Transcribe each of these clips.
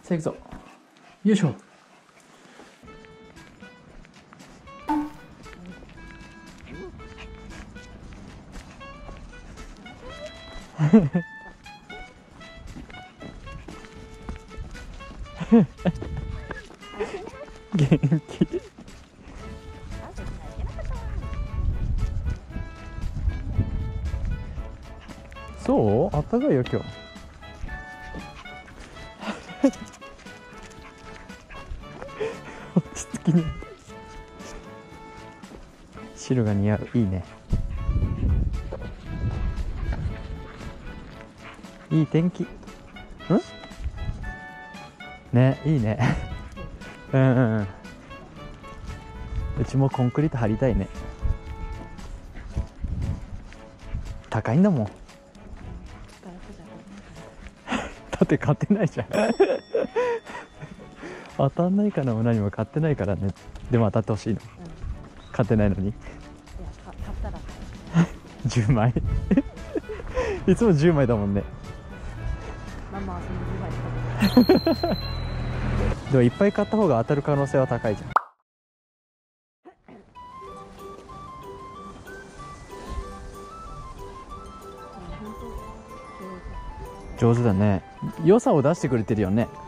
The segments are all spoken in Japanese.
さあ行くぞ。よいしょ。元気。そう？あったかいよ今日。落ち着きに。白が似合う。いいね。いい天気。ね、いいね。うんうんうん。うちもコンクリート張りたいね。高いんだもん。だって買ってないじゃん。当たんないかなも何も買ってないからね。でも当たってほしいの。買ってないのに。いや、 買ったら 10枚。いつも10枚だもんね。 ママはその10枚使ってる。 でもいっぱい買った方が当たる可能性は高いじゃん。上手だね。良さを出してくれてるよね。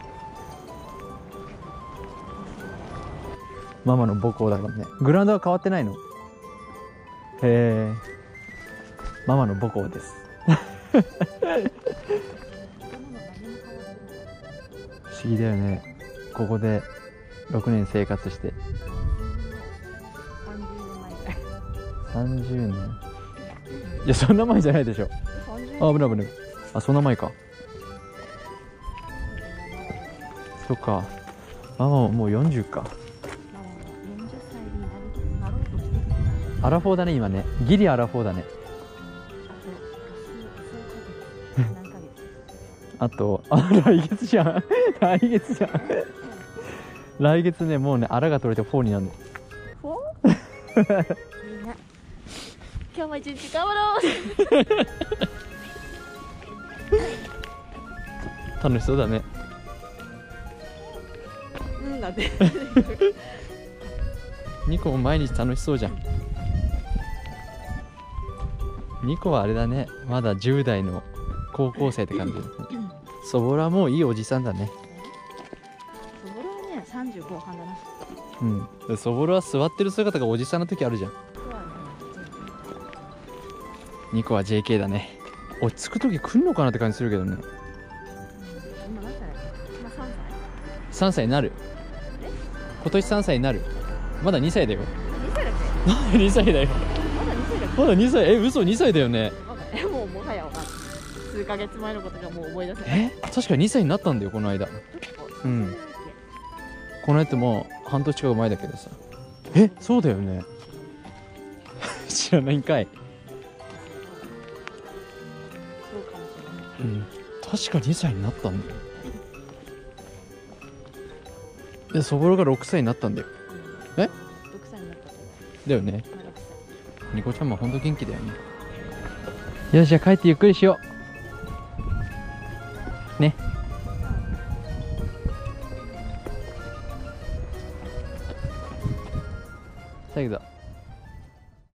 ママの母校だからね。グラウンドは変わってないの？へえ。ママの母校です。不思議だよね。ここで6年生活して。30年。いや、そんな前じゃないでしょ。あ、危ない危ない。あ、そんな前か。そっか。ママももう40か。アラフォーだね今ね。ギリアラフォーだね。あと、来月じゃん。来月じゃん。来月ね、もうね、アラが取れて4になるの。 みんな今日も一日頑張ろう。 楽しそうだね。 だってニコも毎日楽しそうじゃん。ニコはあれだね、まだ10代の高校生って感じ。そぼらもういいおじさんだね。 そぼろはね30後半だな。 うん。そぼろは座ってる姿がおじさんの時あるじゃん。ニコは JK だね。落ち着く時来んのかなって感じするけどね。 今何歳？今3 歳。3歳になる。今年3歳になる。まだ2歳だよ。 2歳だっけ2歳だよ。 まだ2歳だっまだ2歳。嘘、2歳だよね。 けもうもはやわかんない。数ヶ月前のことがもう思い出せない。 確か2歳になったんだよこの間。うん。この間もう半年近く前だけどさ。そうだよね。知らないんかい。 そうかもしれない。 うん。確か2歳になったんだよ。で、そぼろが6歳になったんだよ。 6歳になっただよね。ニコちゃんもほんと元気だよね。よし、じゃあ帰ってゆっくりしようね。さあ行くぞ。